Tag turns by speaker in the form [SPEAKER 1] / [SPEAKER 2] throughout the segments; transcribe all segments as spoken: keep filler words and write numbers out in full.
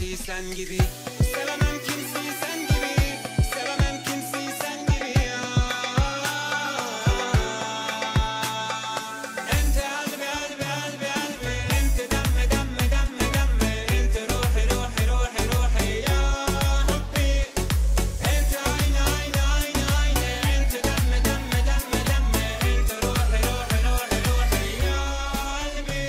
[SPEAKER 1] kimseyi sen gibi. Sevemem kimseyi sen gibi. Sevemem kimseyi sen gibi ya. Ente kalbi kalbi kalbi kalbi. Ente demme demme demme demme. Ente ruhi ruhi ruhi ruhi ya Rabbi. Ente ayna ayna ayna ayna. Ente demme demme demme demme. Ente ruhi ruhi ruhi ruhi ya kalbi.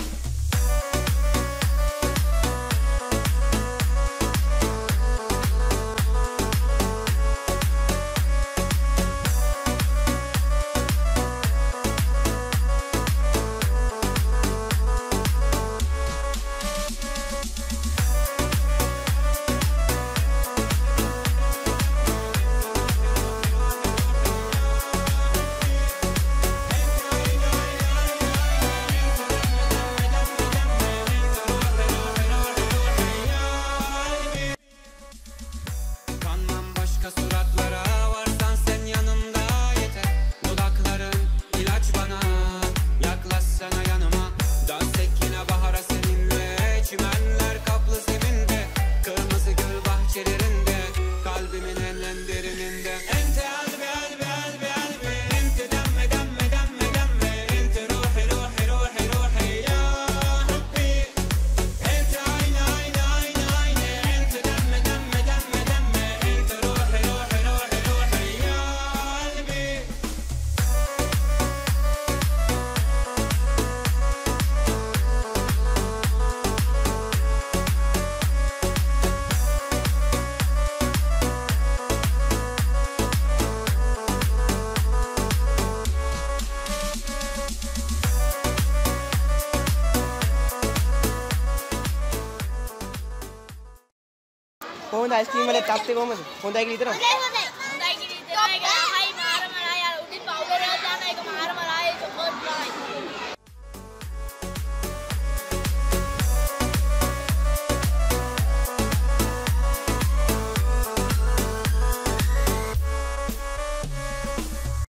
[SPEAKER 1] Kanmam başka suratlara, varsan sen yanımda yeter. Dudakların ilaç bana, yaklaşsana yanıma. Dans et yine bahara seninle, çimenler kaplı zeminde, kırmızı gül bahçelerinde, kalbimin en derininde. Ente kalbi kalbi kalbi kalbi. Ente demme demme demme demme. Ente ruhi ruhi ruhi ruhi ya Rabbi. Ente ayna ayna ayna ayna. Ente demme demme demme demme. Ente ruhi ruhi ruhi ruhi ya kalbi.
[SPEAKER 2] කොහොමද ice cream වල tub එක කොහමද? හොඳයි කියලා හිතනවා.